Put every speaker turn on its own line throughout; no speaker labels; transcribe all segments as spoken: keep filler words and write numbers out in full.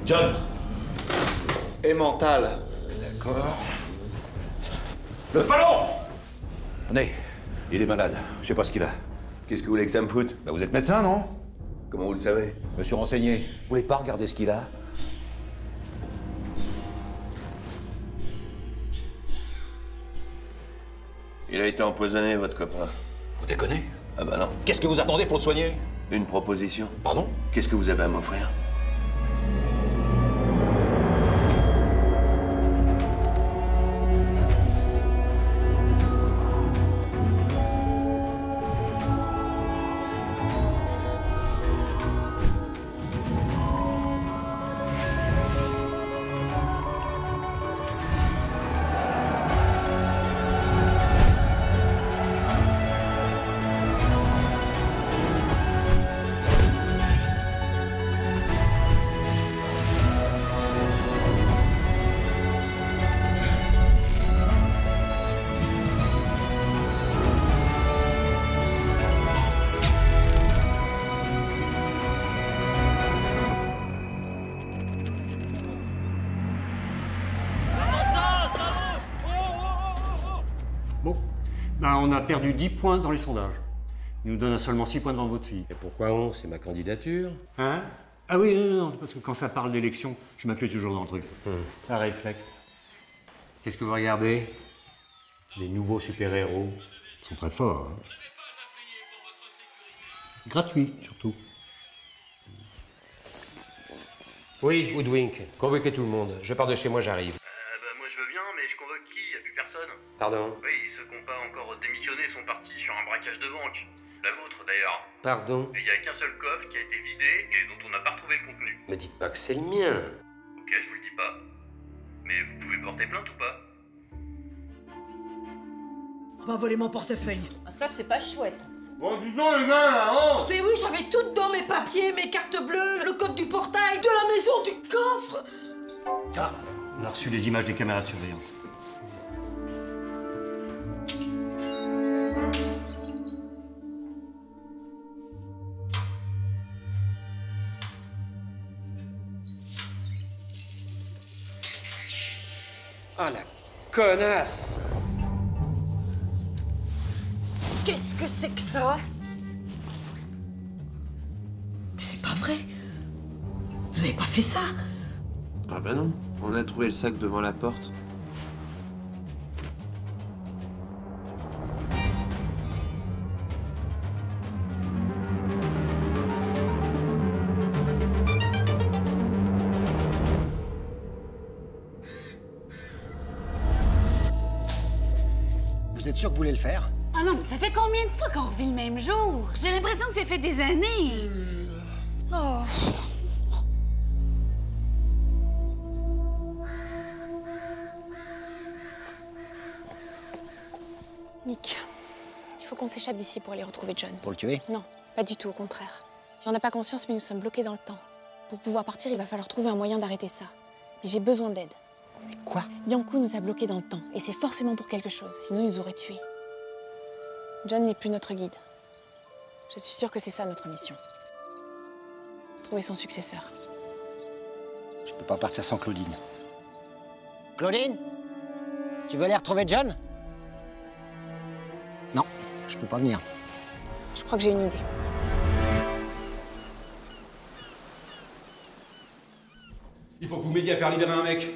John.
Et mental.
D'accord. Le Fallon! Tenez, il est malade. Je sais pas ce qu'il a.
Qu'est-ce que vous voulez que ça me foute?
Bah, vous êtes médecin, non?
Comment vous le savez?
Je me suis renseigné. Vous voulez pas regarder ce qu'il a?
Il a été empoisonné, votre copain.
Vous déconnez?
Ah bah non.
Qu'est-ce que vous attendez pour le soigner?
Une proposition.
Pardon?
Qu'est-ce que vous avez à m'offrir?
Bon, ben on a perdu dix points dans les sondages. Il nous donne seulement six points devant votre fille.
Et pourquoi on? C'est ma candidature.
Hein? Ah oui, non, non, non, c'est parce que quand ça parle d'élection, je m'inclus toujours dans le truc.
Hum.
Un réflexe.
Qu'est-ce que vous regardez?
Les nouveaux super-héros sont très forts. Hein. Gratuit, surtout.
Oui, Woodwink. Convoquez tout le monde. Je pars de chez moi, j'arrive.
Euh, bah, moi je veux bien, mais je convoque qui? Y a plus personne.
Pardon?
Oui, ceux qui n'ont pas encore démissionné sont partis sur un braquage de banque. La vôtre d'ailleurs.
Pardon?
Et il y a qu'un seul coffre qui a été vidé et dont on n'a pas retrouvé le contenu.
Me dites pas que c'est le mien.
Ok, je vous le dis pas. Mais vous pouvez porter plainte ou pas?
On m'a volé mon portefeuille.
Ah, ça, c'est pas chouette.
Bon, dis donc, les gars, là, oh!
Mais oui, j'avais tout dedans, mes papiers, mes cartes bleues, le code du portail, de la maison, du coffre.
Ah, on a reçu les images des caméras de surveillance.
Ah, la connasse!
Qu'est-ce que c'est que ça? Mais c'est pas vrai. Vous avez pas fait ça?
Ah ben non, on a trouvé le sac devant la porte.
Vous êtes sûr que vous voulez le faire?
Ah non, mais ça fait combien de fois qu'on revit le même jour? J'ai l'impression que ça fait des années. Oh.
Nick, il faut qu'on s'échappe d'ici pour aller retrouver John.
Pour le tuer?
Non, pas du tout, au contraire. J'en ai pas conscience, mais nous sommes bloqués dans le temps. Pour pouvoir partir, il va falloir trouver un moyen d'arrêter ça. Mais j'ai besoin d'aide.
Mais quoi?
Yankou nous a bloqués dans le temps, et c'est forcément pour quelque chose, sinon il nous aurait tués. John n'est plus notre guide. Je suis sûre que c'est ça notre mission. Trouver son successeur.
Je peux pas partir sans Claudine. Claudine? Tu veux aller retrouver John? Non, je peux pas venir.
Je crois que j'ai une idée.
Il faut que vous m'aidiez à faire libérer un mec.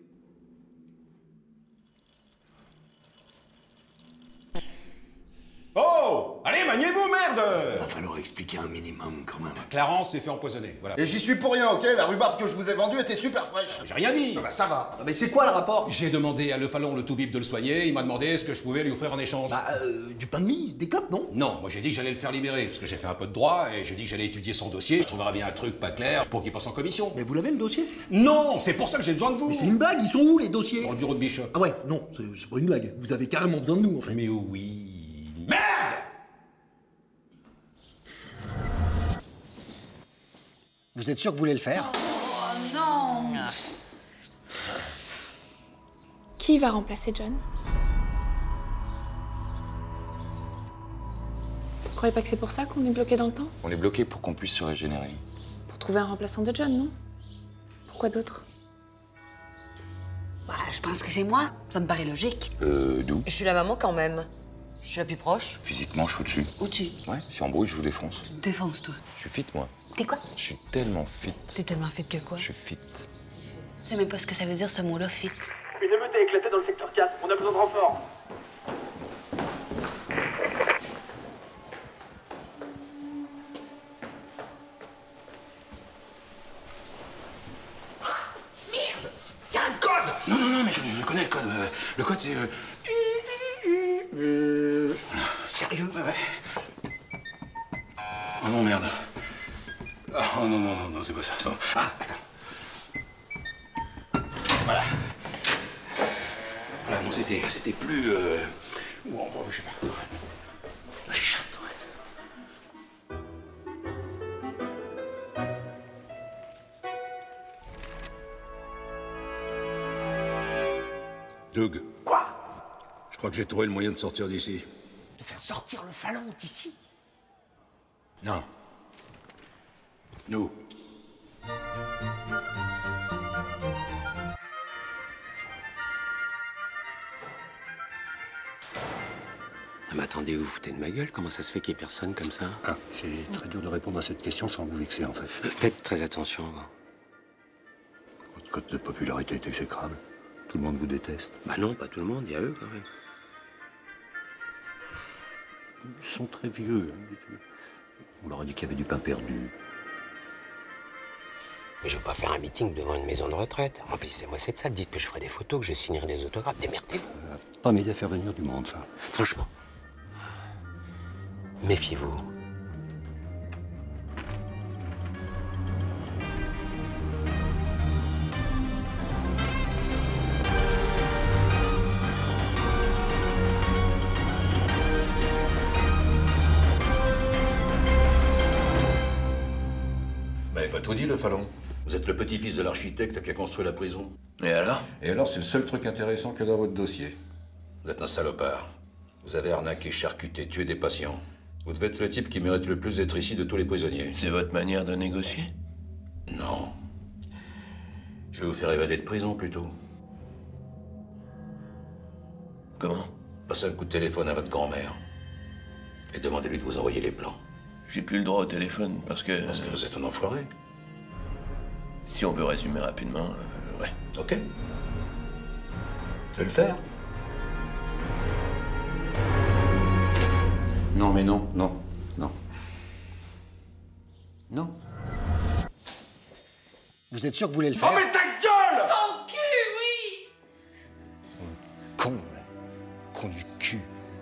Oh! Allez, maniez-vous, merde!
Va falloir expliquer un minimum quand même.
Clarence s'est fait empoisonner, voilà.
Et j'y suis pour rien, ok? La rhubarbe que je vous ai vendue était super fraîche.
J'ai rien dit!
Ah bah ça va.
Ah, mais c'est quoi le rapport?
J'ai demandé à Le Fallon, le tout-bip, de le soigner. Il m'a demandé ce que je pouvais lui offrir en échange.
Bah, euh, du pain de mie, des clopes, non?
Non, moi j'ai dit que j'allais le faire libérer, parce que j'ai fait un peu de droit, et j'ai dit que j'allais étudier son dossier. Je trouverais bien un truc pas clair pour qu'il passe en commission.
Mais vous l'avez le dossier?
Non, c'est pour ça que j'ai besoin de vous.
Mais c'est une blague, ils sont où les dossiers?
Dans le bureau de Bishop.
Ah ouais, non, c'est c'est pas une blague. Vous avez carrément besoin de nous, en fait.
Mais oui... Merde!
Vous êtes sûr que vous voulez le faire?
Oh non!
Qui va remplacer John? Vous croyez pas que c'est pour ça qu'on est bloqué dans le temps?
On est bloqué pour qu'on puisse se régénérer.
Pour trouver un remplaçant de John, non? Pourquoi d'autres?
Bah, je pense que c'est moi. Ça me paraît logique.
Euh, d'où?
Je suis la maman quand même. Je suis la plus proche.
Physiquement, je suis au-dessus.
Au-dessus.
Ouais, si on brouille, je vous défonce.
Défonce, toi.
Je suis fit, moi.
T'es quoi?
Je suis tellement fit.
T'es tellement fit que quoi?
Je suis fit.
Je sais même pas ce que ça veut dire, ce mot-là, fit.
Une émeute a éclaté dans le secteur quatre. On a besoin de renfort.
Non, non, non, mais je, je connais le code. Euh, le code, c'est... Euh... Euh... Sérieux? Ouais, ouais. Oh non, merde. Oh non, non, non, non, c'est pas ça. ça. Ah, attends. Voilà. Voilà, non, c'était... C'était plus... Euh... Ou on je sais pas. La chatte, ouais. Doug.
Quoi?
Je crois que j'ai trouvé le moyen de sortir d'ici.
De faire sortir le Fallon d'ici?
Non. Nous.
Mais attendez, vous vous foutez de ma gueule? Comment ça se fait qu'il y ait personne comme ça?
Ah, c'est très dur de répondre à cette question sans vous vexer, en fait.
Faites très attention, vous.
Votre cote de popularité est exécrable. Tout le monde vous déteste.
Bah non, pas tout le monde, il y a eux quand même.
Ils sont très vieux. Hein. On leur a dit qu'il y avait du pain perdu.
Mais je vais pas faire un meeting devant une maison de retraite. Remplissez-moi cette salle, dites que je ferai des photos, que je signerai des autographes. Démerdez-vous.
Euh, pas m'aider à faire venir du monde, ça.
Franchement. Méfiez-vous.
Ben, pas tout dit, le Fallon. Vous êtes le petit-fils de l'architecte qui a construit la prison.
Et alors?
Et alors, c'est le seul truc intéressant que dans votre dossier. Vous êtes un salopard. Vous avez arnaqué, charcuté, tué des patients. Vous devez être le type qui mérite le plus d'être ici de tous les prisonniers.
C'est votre manière de négocier?
Non. Je vais vous faire évader de prison, plutôt.
Comment?
Passez un coup de téléphone à votre grand-mère. Et demandez-lui de vous envoyer les plans.
J'ai plus le droit au téléphone parce que...
Parce que vous êtes un enfoiré.
Si on peut résumer rapidement, euh, ouais.
Ok. Je vais le faire. Non, mais non, non, non. Non.
Vous êtes sûr que vous voulez le faire?
Oh mais ta gueule!
Ton cul, oui!
Con, là. Con du cul.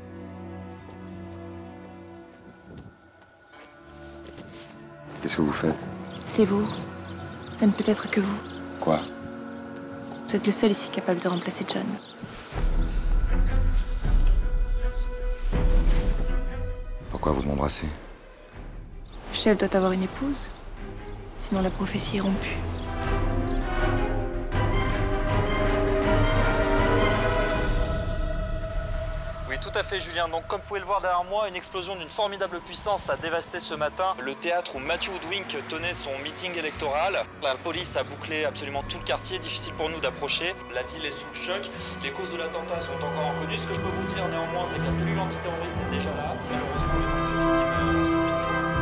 Qu'est-ce que vous faites?
C'est vous. Ça ne peut être que vous.
Quoi?
Vous êtes le seul ici capable de remplacer John.
Pourquoi vous m'embrassez?
Le chef doit avoir une épouse. Sinon la prophétie est rompue.
Oui, tout à fait, Julien. Donc, comme vous pouvez le voir derrière moi, une explosion d'une formidable puissance a dévasté ce matin le théâtre où Matthew Woodwink tenait son meeting électoral. La police a bouclé absolument tout le quartier, difficile pour nous d'approcher. La ville est sous le choc. Les causes de l'attentat sont encore inconnues. Ce que je peux vous dire néanmoins, c'est que la cellule antiterroriste est déjà là. Malheureusement, le nombre de victimes reste toujours.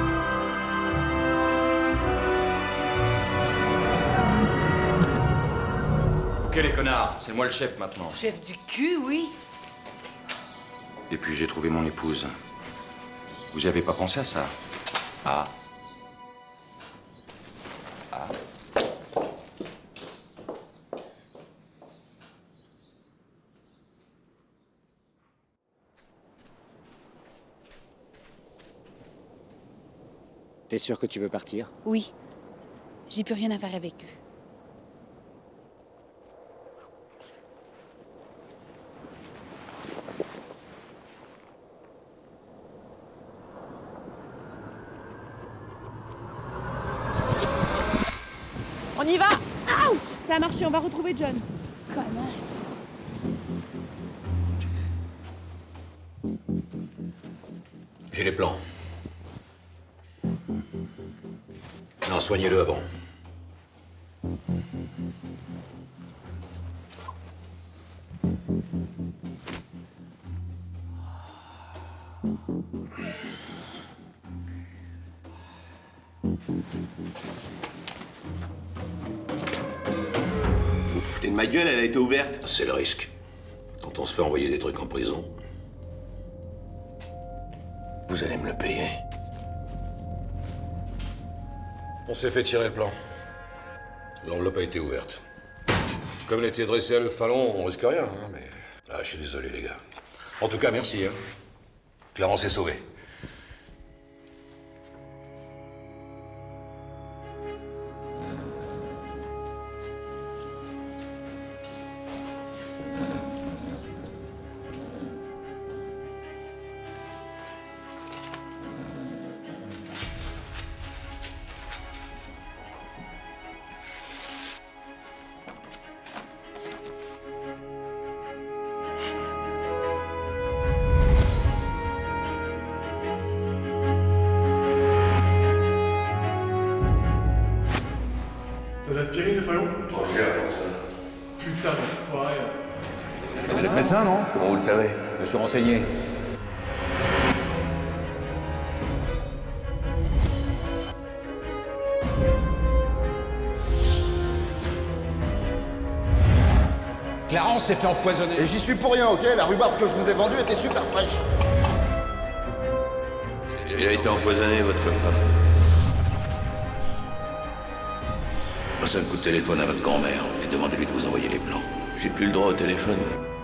Ok les connards, c'est moi le chef maintenant.
Chef du cul, oui.
Et puis j'ai trouvé mon épouse. Vous avez pas pensé à ça? Ah. Ah.
T'es sûr que tu veux partir?
Oui. J'ai plus rien à faire avec eux.
On y va!
Aouh! Ça a marché, on va retrouver John.
Connasse.
J'ai les plans. Non, soignez-le avant.
Vous te foutez de ma gueule, elle a été ouverte.
C'est le risque. Quand on se fait envoyer des trucs en prison.
Vous allez me le payer.
On s'est fait tirer le plan. L'enveloppe a été ouverte. Comme elle était dressée à le fallon, on risque rien, hein, mais... Ah, je suis désolé, les gars. En tout cas, merci, hein. Clarence est sauvée.
T'as l'aspirine, le fallon?
Trop cher,
Putain d'enfoiré.
Vous êtes médecin, non?
Comment vous le savez?
Je me suis renseigné.
Clarence s'est fait empoisonner. Et j'y suis pour rien, ok? La rhubarbe que je vous ai vendue était super fraîche.
Il a été empoisonné, votre copain.
Passez un coup de téléphone à votre grand-mère et demandez-lui de vous envoyer les plans.
J'ai plus le droit au téléphone.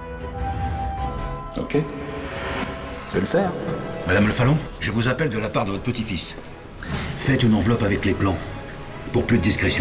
Ok. Je vais le faire. Madame Le Fallon, je vous appelle de la part de votre petit-fils. Faites une enveloppe avec les plans. Pour plus de discrétion.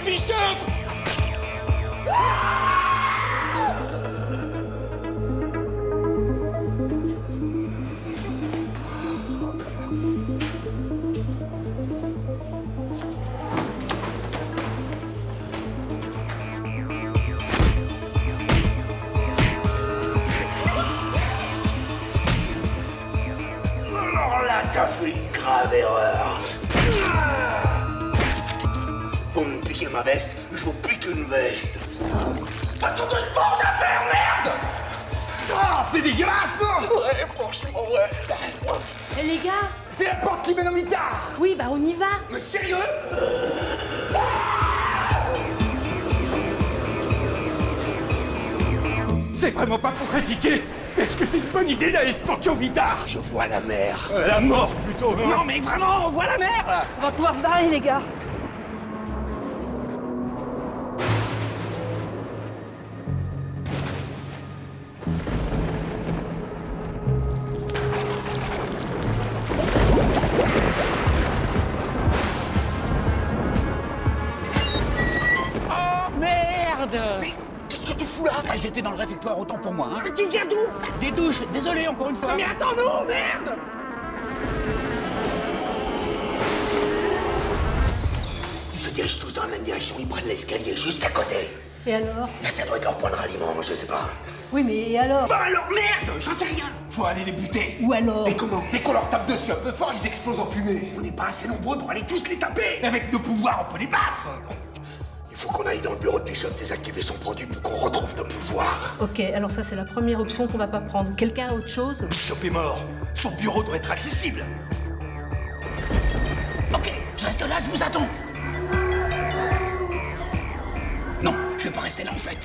Bishop!
Alors là, t'as fait une grave erreur. Vous me piquez ma veste, je vous pique une veste. Parce qu'on te pense à faire, merde!
Ah, c'est dégueulasse, non?
Ouais, franchement, ouais.
Et les gars?
C'est la porte qui mène au mitard!
Oui, bah on y va.
Mais sérieux? C'est vraiment pas pour critiquer. Est-ce que c'est une bonne idée d'aller se planquer au mitard?
Je vois la mer.
Euh, la mort, plutôt, non? Non, mais vraiment, on voit la mer, là!
On va pouvoir se barrer, les gars.
Oh, merde!
Mais qu'est-ce que tu fous là?
Ah, j'étais dans le réfectoire, autant pour moi, hein.
Mais tu viens d'où?
Des douches, désolé encore une fois.
Non, mais attends-nous, merde!
Ils se dirigent tous dans la même direction, ils prennent l'escalier juste à côté.
Et alors?
Ben, ça doit être leur point de ralliement, je sais pas.
Oui, mais et alors?
Bah alors merde, j'en sais rien.
Faut aller les buter.
Ou alors?
Et comment? Dès qu'on leur tape dessus un peu fort, ils explosent en fumée.
On n'est pas assez nombreux pour aller tous les taper.
Et avec nos pouvoirs, on peut les battre.
Il faut qu'on aille dans le bureau de Bishop désactiver son produit pour qu'on retrouve nos pouvoirs.
Ok, alors ça c'est la première option qu'on va pas prendre. Quelqu'un a autre chose?
Bishop est mort. Son bureau doit être accessible.
Ok, je reste là, je vous attends. Non, je vais pas rester là en fait.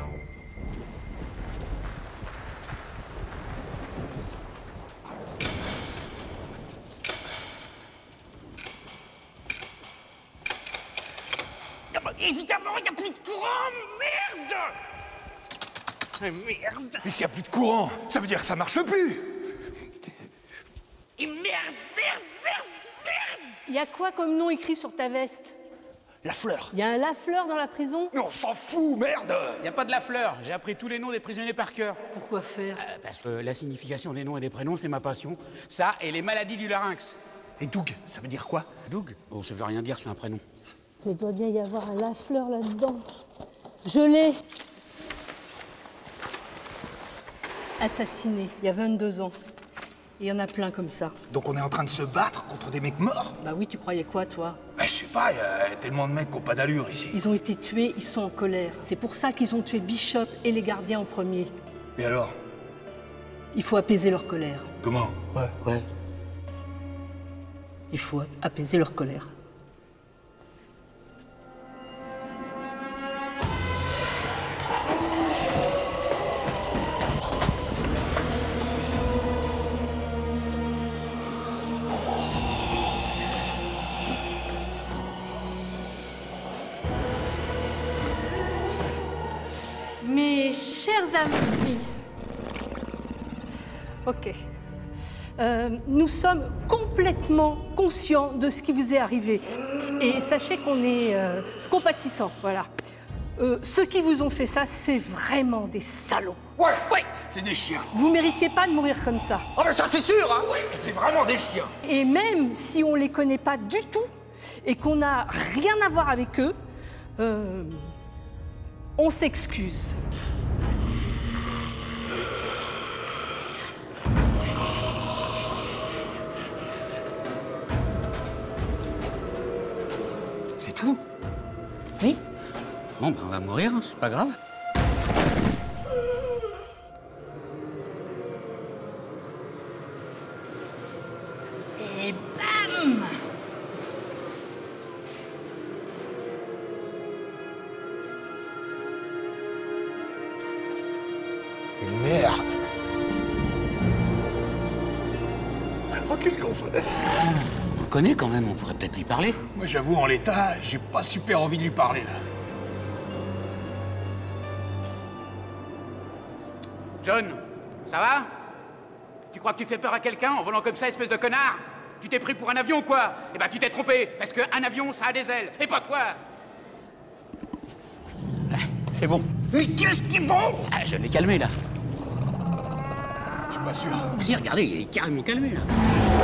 Évidemment, il n'y a plus de courant, merde! Merde!
Mais s'il n'y a plus de courant, ça veut dire que ça marche plus.
Et merde, merde, merde, merde!
Il y a quoi comme nom écrit sur ta veste?
La fleur.
Il y a un Lafleur dans la prison?
Mais on s'en fout, merde!
Y a pas de la fleur, j'ai appris tous les noms des prisonniers par cœur.
Pourquoi faire?
Euh, parce que la signification des noms et des prénoms, c'est ma passion. Ça et les maladies du larynx.
Et Doug, ça veut dire quoi?
Doug? Oh, ça veut rien dire, c'est un prénom.
Il doit bien y avoir un Lafleur là-dedans. Je l'ai. Assassiné, il y a vingt-deux ans. Et il y en a plein comme ça.
Donc on est en train de se battre contre des mecs morts?
Bah oui, tu croyais quoi, toi?
Bah je sais pas, il y a tellement de mecs qui ont pas d'allure ici.
Ils ont été tués, ils sont en colère. C'est pour ça qu'ils ont tué Bishop et les gardiens en premier.
Et alors?
Il faut apaiser leur colère.
Comment? Ouais.
Ouais.
Il faut apaiser leur colère. Mes chers amis, ok, euh, nous sommes complètement conscients de ce qui vous est arrivé et sachez qu'on est euh, compatissants, voilà. Euh, ceux qui vous ont fait ça, c'est vraiment des salauds.
Ouais, ouais, c'est des chiens.
Vous méritiez pas de mourir comme ça.
Ah ben ça c'est sûr, hein, ouais, c'est vraiment des chiens.
Et même si on les connaît pas du tout et qu'on n'a rien à voir avec eux, euh, on s'excuse.
C'est tout?
Oui.
Bon, ben on va mourir, hein, c'est pas grave.
Et bam!
Une merde. Oh, qu'est-ce qu'on fait?
On le connaît quand même, on pourrait peut-être lui parler.
Moi j'avoue, en l'état, j'ai pas super envie de lui parler là.
John, ça va? Tu crois que tu fais peur à quelqu'un en volant comme ça, espèce de connard? Tu t'es pris pour un avion ou quoi? Eh ben tu t'es trompé, parce qu'un avion, ça a des ailes, et pas toi! c'est bon.
Mais qu'est-ce qui est bon?
Ah, je l'ai calmé, là.
Je suis pas sûr.
Si, regardez, il est carrément calmé, là.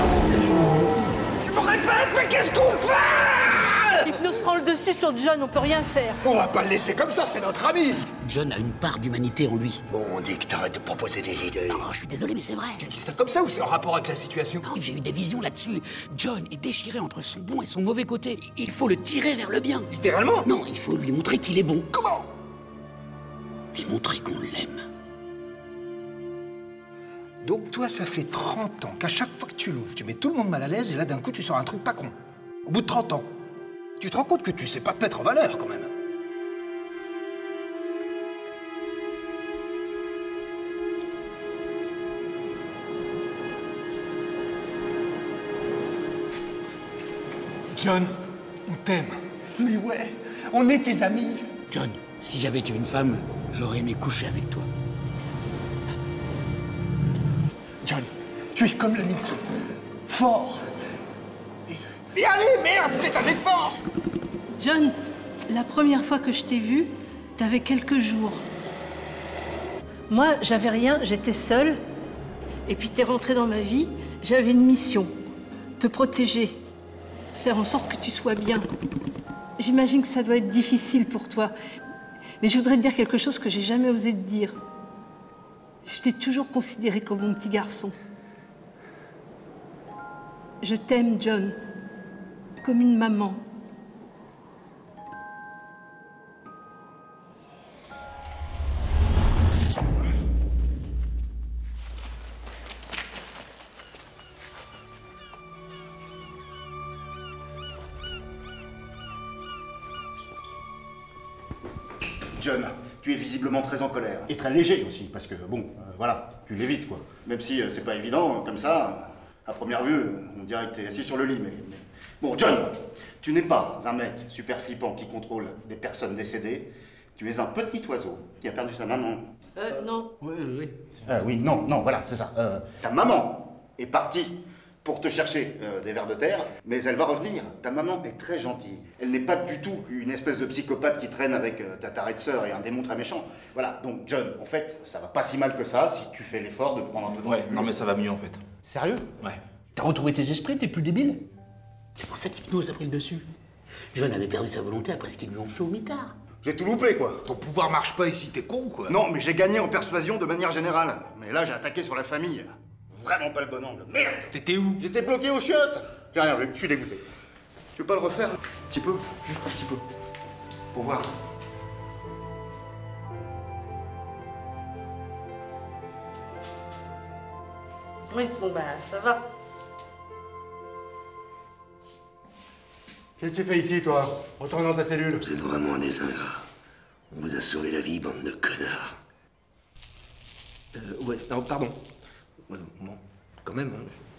Je me répète, mais qu'est-ce qu'on fait?
L'hypnose prend le dessus sur John, on peut rien faire.
On va pas le laisser comme ça, c'est notre ami.
John a une part d'humanité en lui.
Bon, on dit que t'arrêtes de proposer des idées.
Non, je suis désolé, mais c'est vrai.
Tu dis ça comme ça ou c'est en rapport avec la situation?
Non, j'ai eu des visions là-dessus. John est déchiré entre son bon et son mauvais côté. Il faut le tirer vers le bien.
Littéralement?
Non, il faut lui montrer qu'il est bon.
Comment?
Lui montrer qu'on l'aime.
Donc toi, ça fait trente ans qu'à chaque fois que tu l'ouvres, tu mets tout le monde mal à l'aise et là, d'un coup, tu sors un truc pas con. Au bout de trente ans. Tu te rends compte que tu sais pas te mettre en valeur, quand même. John, on t'aime. Mais ouais, on est tes amis.
John, si j'avais été une femme, j'aurais aimé coucher avec toi.
John, tu es comme l'amitié. Fort. Et, et allez, merde, fais un effort.
John, la première fois que je t'ai vu, t'avais quelques jours. Moi, j'avais rien, j'étais seule. Et puis t'es rentré dans ma vie, j'avais une mission. Te protéger. Faire en sorte que tu sois bien. J'imagine que ça doit être difficile pour toi. Mais je voudrais te dire quelque chose que j'ai jamais osé te dire. Je t'ai toujours considéré comme mon petit garçon. Je t'aime, John. Comme une maman.
John, tu es visiblement très en colère. Et très léger aussi, parce que, bon, euh, voilà, tu l'évites, quoi. Même si euh, c'est pas évident, comme ça, à première vue, on dirait que t'es assis sur le lit, mais... mais... Bon, John, tu n'es pas un mec super flippant qui contrôle des personnes décédées. Tu es un petit oiseau qui a perdu sa maman.
Euh, non.
Oui, oui. Euh, oui, non, non, voilà, c'est ça. Euh, ta maman est partie pour te chercher euh, des vers de terre, mais elle va revenir. Ta maman est très gentille. Elle n'est pas du tout une espèce de psychopathe qui traîne avec euh, ta tarée de sœur et un démon très méchant. Voilà, donc John, en fait, ça va pas si mal que ça si tu fais l'effort de prendre un peu de
Ouais, non mais ça va mieux en fait.
Sérieux?
Ouais.
T'as retrouvé tes esprits, t'es plus débile? C'est pour ça qu'hypnose a pris le dessus. John avait perdu sa volonté après ce qu'ils lui ont fait au mitard.
J'ai tout loupé, quoi.
Ton pouvoir marche pas ici, t'es con, quoi.
Non, mais j'ai gagné en persuasion de manière générale. Mais là, j'ai attaqué sur la famille. Vraiment pas le bon angle. Merde!
T'étais où?
J'étais bloqué aux chiottes. J'ai rien vu, je suis dégoûté. Tu veux pas le refaire? Un petit peu, juste un petit peu. Pour voir.
Oui, bon bah ça va.
Qu'est-ce que tu fais ici, toi? Retourne dans ta cellule.
Vous êtes vraiment des ingrats. On vous a sauvé la vie, bande de connards.
Euh, ouais, non, pardon. Ouais, bon, quand même, hein.